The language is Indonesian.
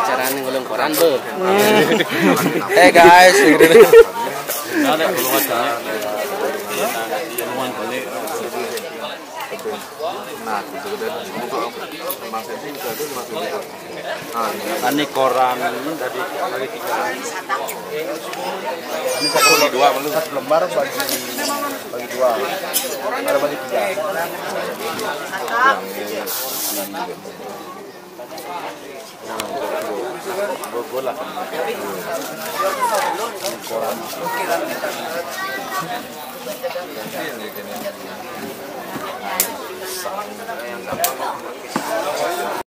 cara ngulung koran be. Hey guys, ada belum ada. Ini koran tadi bagi 3. Ini satu lembar bagi 2. Ada bagi 3. Bola. Koran.